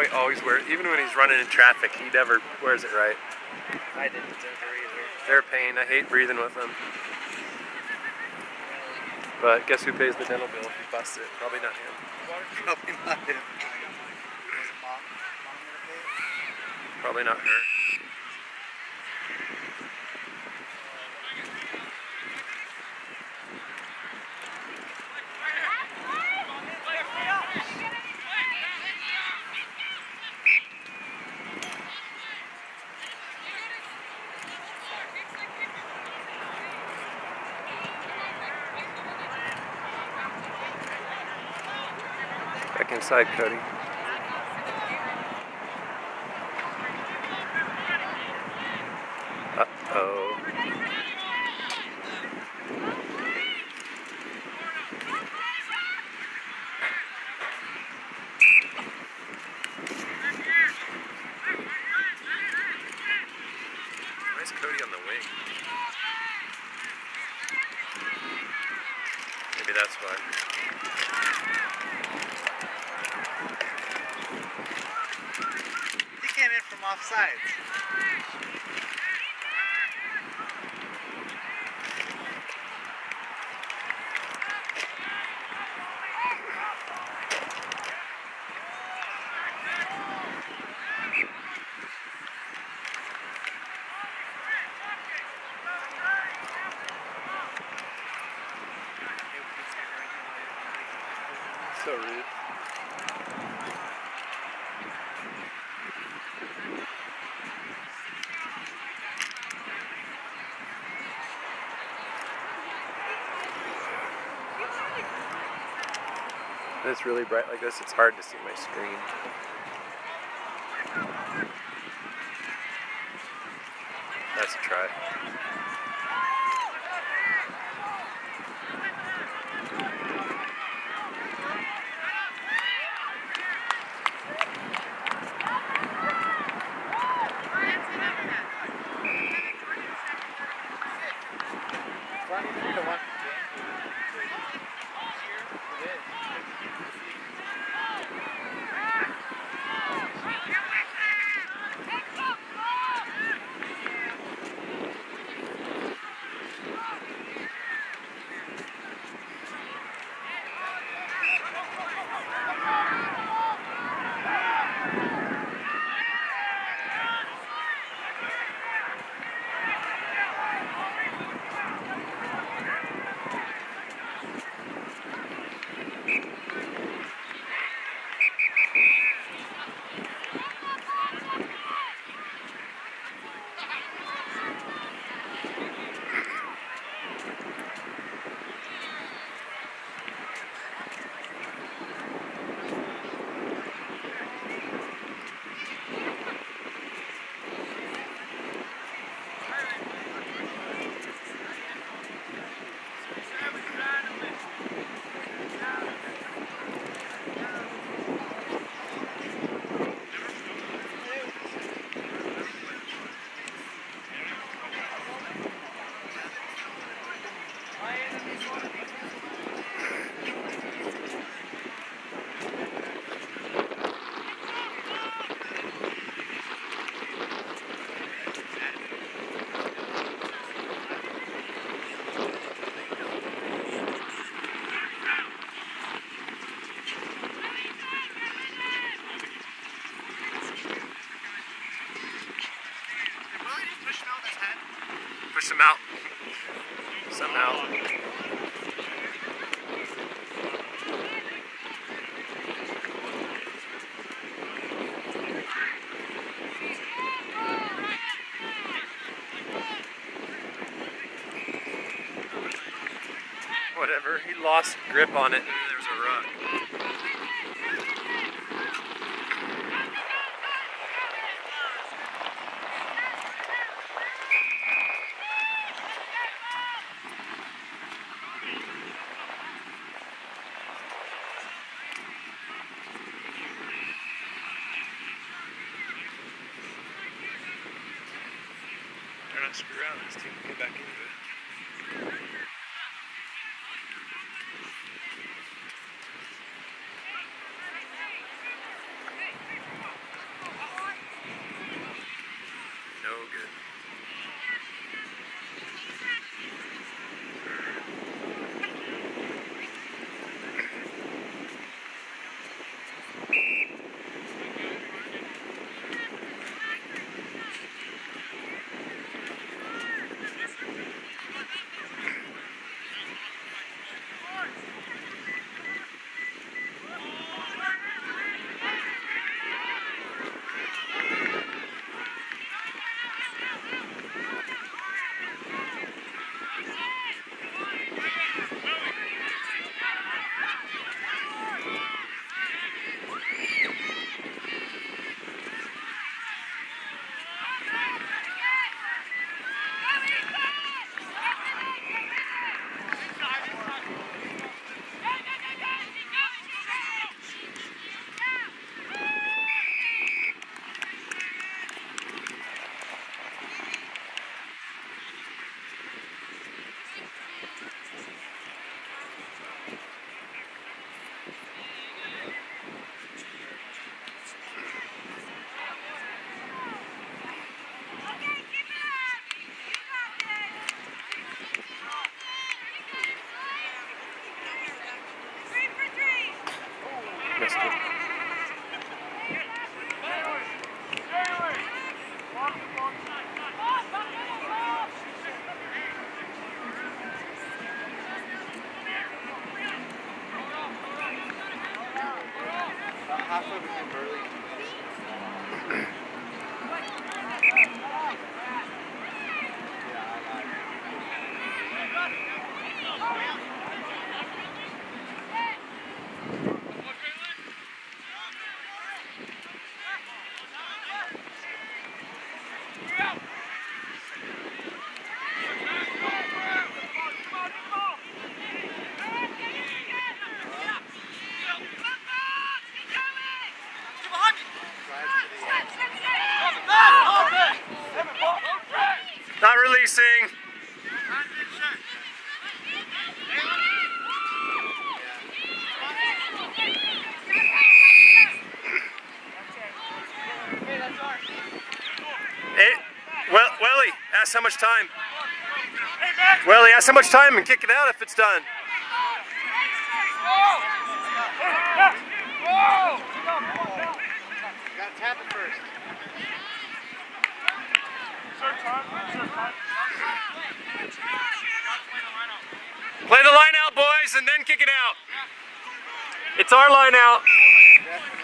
he always wears, even when he's running in traffic, he never wears it right. I didn't ever either. They're a pain. I hate breathing with them. But guess who pays the dental bill if you bust it? Probably not him. Probably not him. Was it mom? Mom gonna pay it? Probably not her. Back inside, Cody. Uh-oh. Where's Cody on the wing? Maybe that's why. He came in from offsides. So rude. When it's really bright like this, it's hard to see my screen. That's a try. Push him out. Somehow. Whatever, he lost grip on it and there was a rug. They're not screw around, this team can get back into it. Not releasing. Hey, Welly, ask how much time. Welly, ask how much time and kick it out if it's done. You gotta tap it first. Play the line out, boys, and then kick it out. It's our line out. Definitely.